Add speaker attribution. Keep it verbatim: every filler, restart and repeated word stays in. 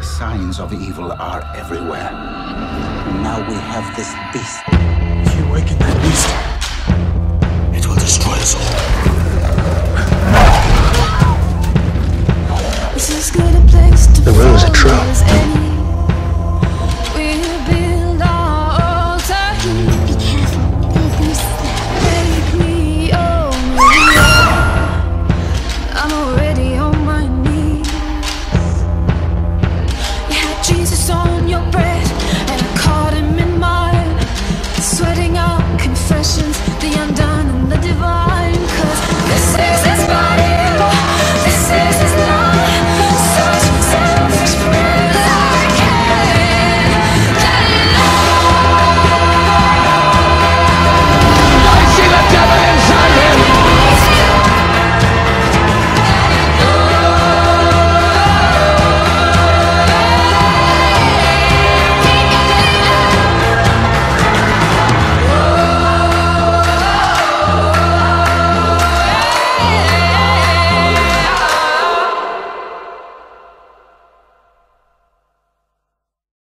Speaker 1: signs of evil are everywhere. Now we have this beast.
Speaker 2: If you awaken that beast, it will destroy us all.
Speaker 3: The rumors are true.